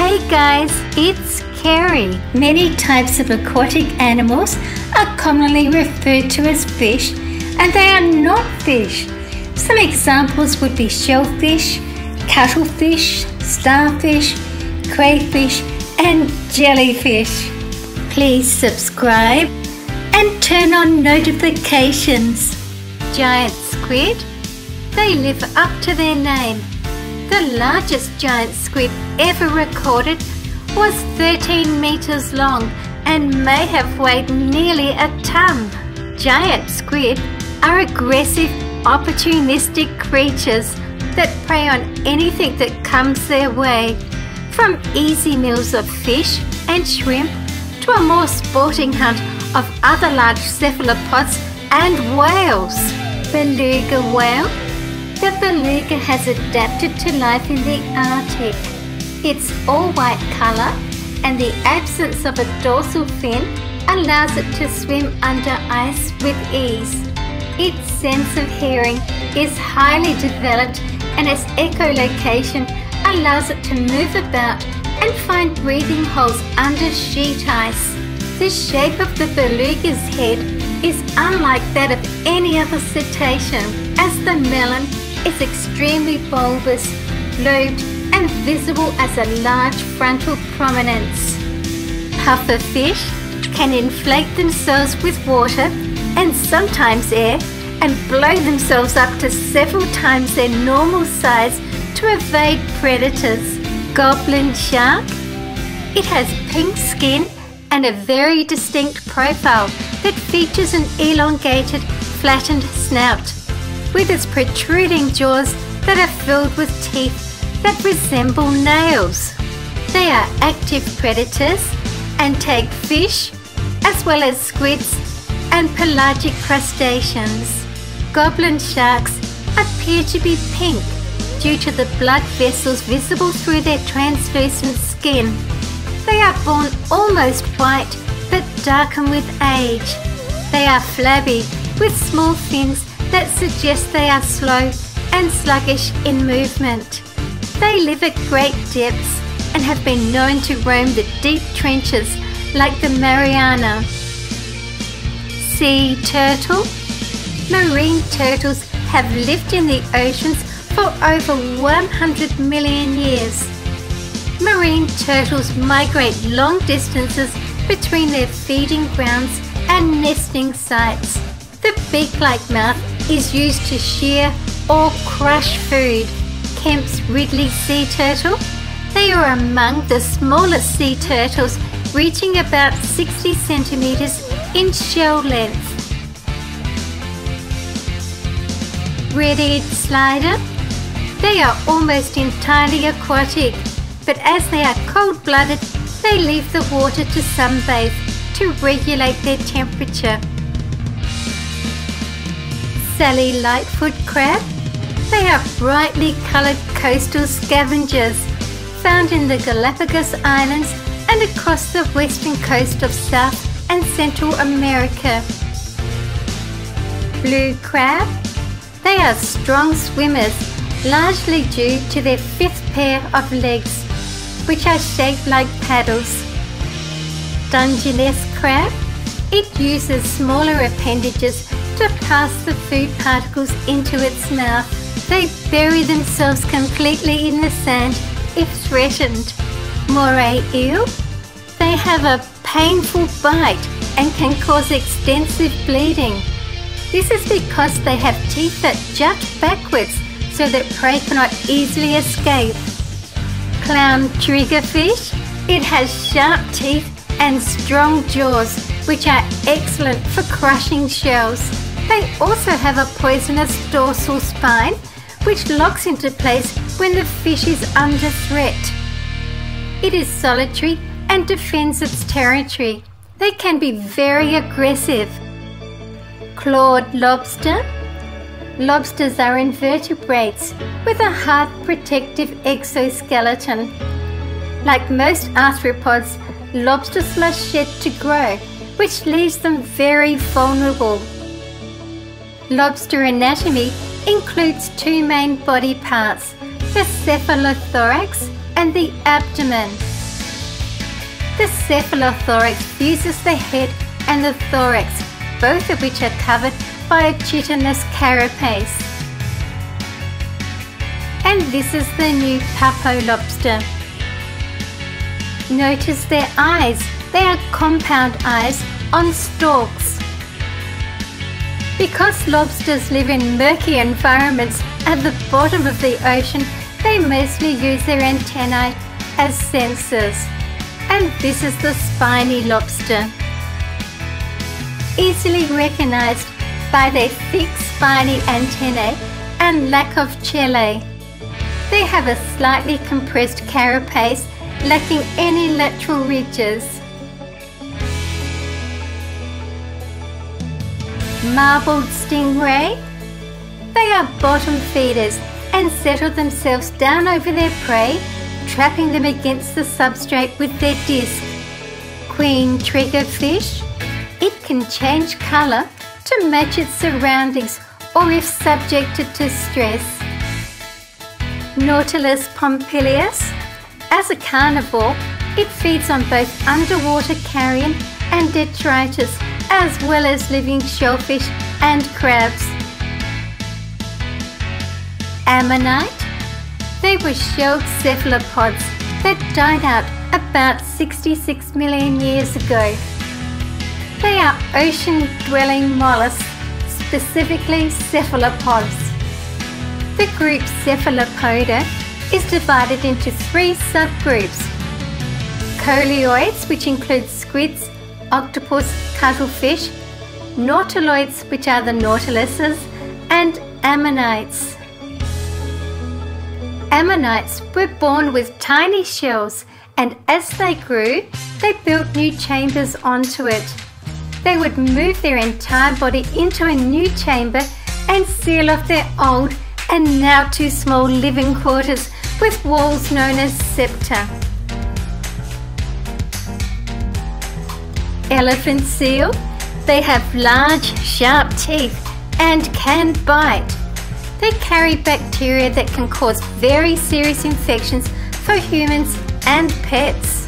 Hey guys, it's Kerry. Many types of aquatic animals are commonly referred to as fish, and they are not fish. Some examples would be shellfish, cuttlefish, starfish, crayfish, and jellyfish. Please subscribe and turn on notifications. Giant squid. They live up to their name. The largest giant squid ever recorded was 13 meters long and may have weighed nearly a ton. Giant squid are aggressive, opportunistic creatures that prey on anything that comes their way, from easy meals of fish and shrimp to a more sporting hunt of other large cephalopods and whales. Beluga whale. The beluga has adapted to life in the Arctic. Its all-white colour and the absence of a dorsal fin allows it to swim under ice with ease. Its sense of hearing is highly developed, and its echolocation allows it to move about and find breathing holes under sheet ice. The shape of the beluga's head is unlike that of any other cetacean, as the melon is extremely bulbous, lobed, and visible as a large frontal prominence. Pufferfish can inflate themselves with water and sometimes air and blow themselves up to several times their normal size to evade predators. Goblin shark. It has pink skin and a very distinct profile that features an elongated, flattened snout, with its protruding jaws that are filled with teeth that resemble nails. They are active predators and take fish, as well as squids and pelagic crustaceans. Goblin sharks appear to be pink due to the blood vessels visible through their translucent skin. They are born almost white but darken with age. They are flabby with small fins that suggest they are slow and sluggish in movement. They live at great depths and have been known to roam the deep trenches like the Mariana. Sea turtle. Marine turtles have lived in the oceans for over 100 million years. Marine turtles migrate long distances between their feeding grounds and nesting sites. The beak-like mouth is used to shear or crush food. Kemp's Ridley sea turtle. They are among the smallest sea turtles, reaching about 60 centimeters in shell length. Red-eared slider. They are almost entirely aquatic, but as they are cold-blooded, they leave the water to sunbathe to regulate their temperature. Sally Lightfoot crab. They are brightly coloured coastal scavengers found in the Galapagos Islands and across the western coast of South and Central America. Blue crab. They are strong swimmers, largely due to their fifth pair of legs, which are shaped like paddles. Dungeness crab. It uses smaller appendages to pass the food particles into its mouth. They bury themselves completely in the sand if threatened. Moray eel. They have a painful bite and can cause extensive bleeding. This is because they have teeth that jut backwards so that prey cannot easily escape. Clown triggerfish. It has sharp teeth and strong jaws, which are excellent for crushing shells. They also have a poisonous dorsal spine, which locks into place when the fish is under threat. It is solitary and defends its territory. They can be very aggressive. Clawed lobster. Lobsters are invertebrates with a hard protective exoskeleton. Like most arthropods, lobsters must shed to grow, which leaves them very vulnerable. Lobster anatomy includes two main body parts, the cephalothorax and the abdomen. The cephalothorax fuses the head and the thorax, both of which are covered by a chitinous carapace. And this is the new pupo lobster. Notice their eyes. They are compound eyes on stalks. Because lobsters live in murky environments at the bottom of the ocean, they mostly use their antennae as sensors. And this is the spiny lobster. Easily recognized by their thick spiny antennae and lack of chellae. They have a slightly compressed carapace lacking any lateral ridges. Marbled stingray. They are bottom feeders and settle themselves down over their prey, trapping them against the substrate with their disc. Queen triggerfish. It can change colour to match its surroundings or if subjected to stress. Nautilus pompilius. As a carnivore, it feeds on both underwater carrion and detritus, as well as living shellfish and crabs. Ammonite. They were shelled cephalopods that died out about 66 million years ago. They are ocean-dwelling mollusks, specifically cephalopods. The group Cephalopoda is divided into 3 subgroups: coleoids, which include squids, octopus, cuttlefish; nautiloids, which are the nautiluses; and ammonites. Ammonites were born with tiny shells, and as they grew, they built new chambers onto it. They would move their entire body into a new chamber and seal off their old and now too small living quarters with walls known as septa. Elephant seal. They have large, sharp teeth and can bite. They carry bacteria that can cause very serious infections for humans and pets.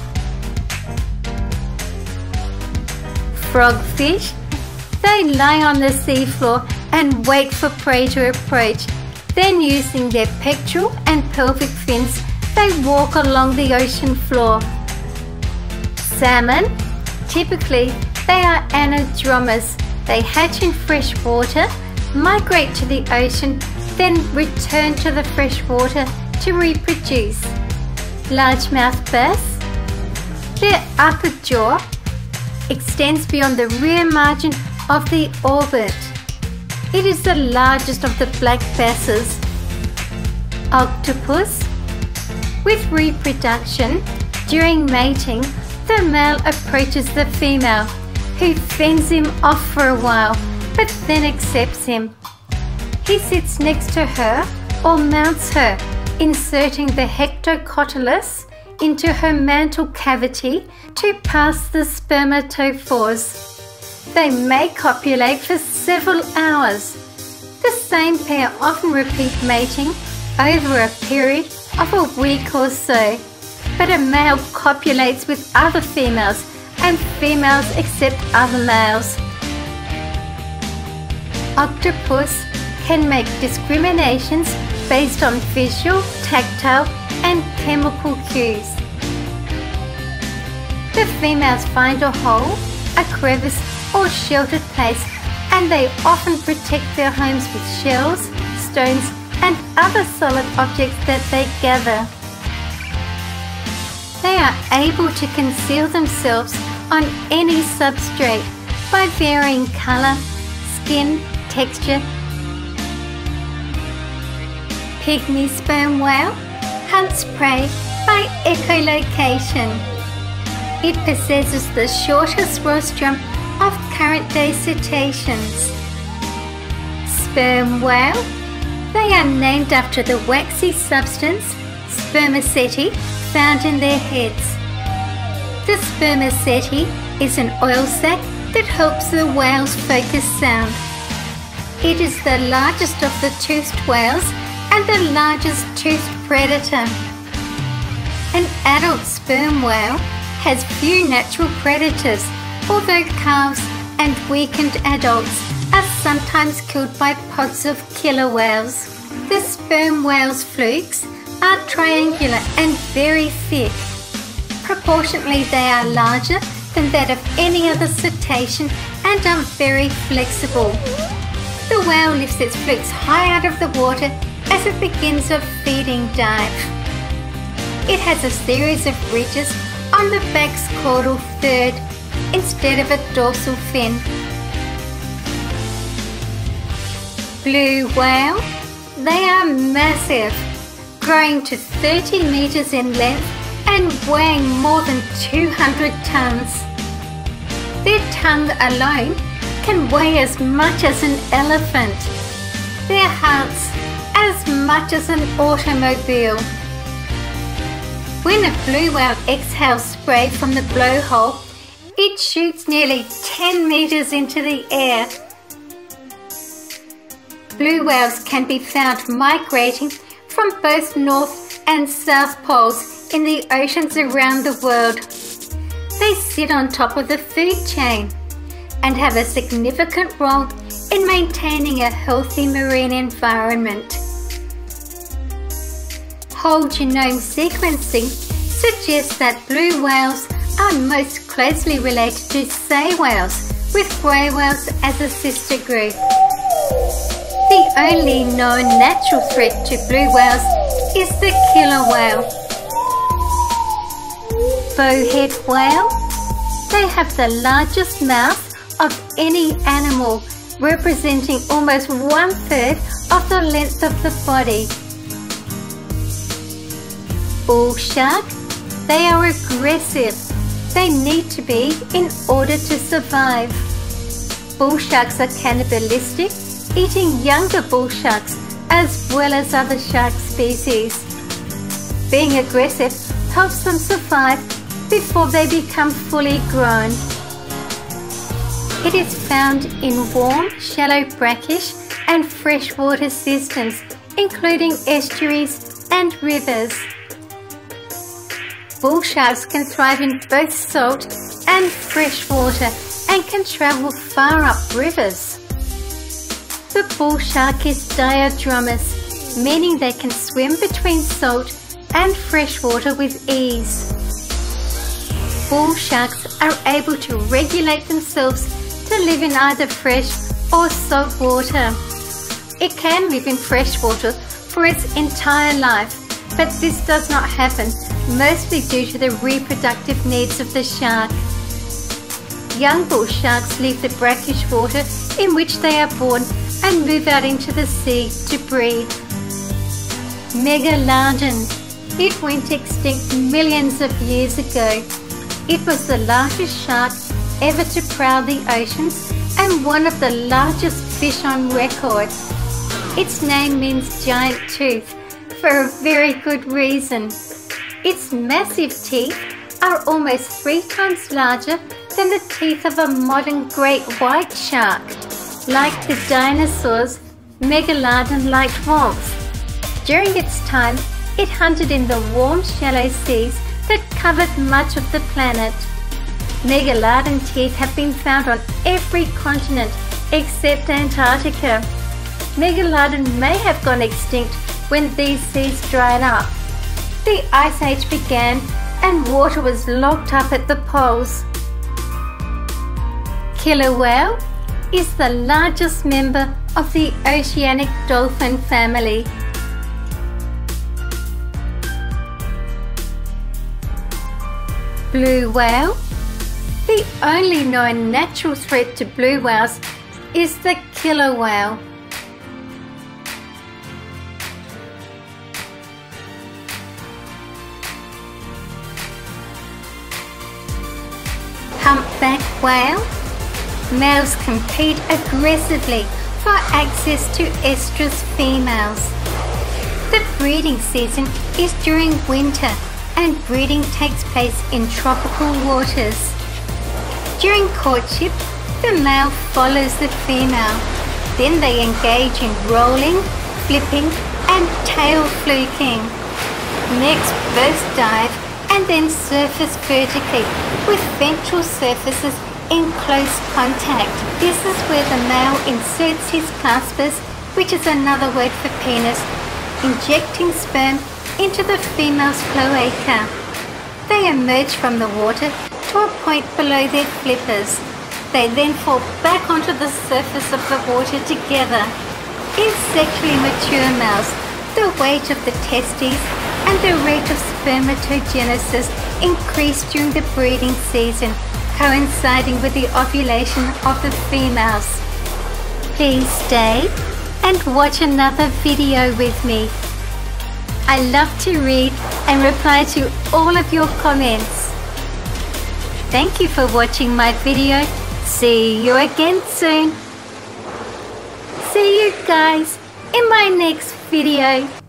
Frogfish. They lie on the seafloor and wait for prey to approach. Then, using their pectoral and pelvic fins, they walk along the ocean floor. Salmon. Typically, they are anadromous. They hatch in fresh water, migrate to the ocean, then return to the fresh water to reproduce. Largemouth bass. Their upper jaw extends beyond the rear margin of the orbit. It is the largest of the black basses. Octopus. With reproduction, during mating, the male approaches the female, who fends him off for a while, but then accepts him. He sits next to her or mounts her, inserting the hectocotylus into her mantle cavity to pass the spermatophores. They may copulate for several hours. The same pair often repeat mating over a period of a week or so, but a male copulates with other females and females accept other males. Octopus can make discriminations based on visual, tactile, and chemical cues. The females find a hole, a crevice, or sheltered place, and they often protect their homes with shells, stones, and other solid objects that they gather. They are able to conceal themselves on any substrate by varying colour, skin, texture. Pygmy sperm whale hunts prey by echolocation. It possesses the shortest rostrum of current-day cetaceans. Sperm whale. They are named after the waxy substance, spermaceti, found in their heads. The spermaceti is an oil sac that helps the whales focus sound. It is the largest of the toothed whales and the largest toothed predator. An adult sperm whale has few natural predators, although calves and weakened adults are sometimes killed by pods of killer whales. The sperm whale's flukes are triangular and very thick. Proportionately, they are larger than that of any other cetacean and are very flexible. The whale lifts its flukes high out of the water as it begins a feeding dive. It has a series of ridges on the back's caudal third instead of a dorsal fin. Blue whale. They are massive, growing to 30 meters in length and weighing more than 200 tons. Their tongue alone can weigh as much as an elephant. Their hearts as much as an automobile. When a blue whale exhales spray from the blowhole, it shoots nearly 10 meters into the air. Blue whales can be found migrating from both north and south poles in the oceans around the world. They sit on top of the food chain and have a significant role in maintaining a healthy marine environment. Whole genome sequencing suggests that blue whales are most closely related to sei whales, with grey whales as a sister group. The only known natural threat to blue whales is the killer whale. Bowhead whale. They have the largest mouth of any animal, representing almost 1/3 of the length of the body. Bull shark. They are aggressive. They need to be in order to survive. Bull sharks are cannibalistic, eating younger bull sharks as well as other shark species. Being aggressive helps them survive before they become fully grown. It is found in warm, shallow brackish and freshwater systems, including estuaries and rivers. Bull sharks can thrive in both salt and fresh water and can travel far up rivers. The bull shark is diadromous, meaning they can swim between salt and fresh water with ease. Bull sharks are able to regulate themselves to live in either fresh or salt water. It can live in fresh water for its entire life, but this does not happen, mostly due to the reproductive needs of the shark. Young bull sharks leave the brackish water in which they are born and move out into the sea to breed. Megalodon. It went extinct millions of years ago. It was the largest shark ever to prowl the oceans and one of the largest fish on record. Its name means giant tooth for a very good reason. Its massive teeth are almost 3 times larger than the teeth of a modern great white shark. Like the dinosaurs, Megalodon liked warmth. During its time, it hunted in the warm, shallow seas that covered much of the planet. Megalodon teeth have been found on every continent except Antarctica. Megalodon may have gone extinct when these seas dried up. The Ice Age began and water was locked up at the poles. Killer whale is the largest member of the oceanic dolphin family. Blue whale. The only known natural threat to blue whales is the killer whale. Humpback whale. Males compete aggressively for access to estrus females. The breeding season is during winter and breeding takes place in tropical waters. During courtship, the male follows the female. Then they engage in rolling, flipping and tail fluking. Next, both dive and then surface vertically with ventral surfaces in close contact. This is where the male inserts his claspers, which is another word for penis, injecting sperm into the female's cloaca. They emerge from the water to a point below their flippers. They then fall back onto the surface of the water together. In sexually mature males, the weight of the testes and the rate of spermatogenesis increase during the breeding season, coinciding with the ovulation of the females. Please stay and watch another video with me. I love to read and reply to all of your comments. Thank you for watching my video. See you again soon. See you guys in my next video.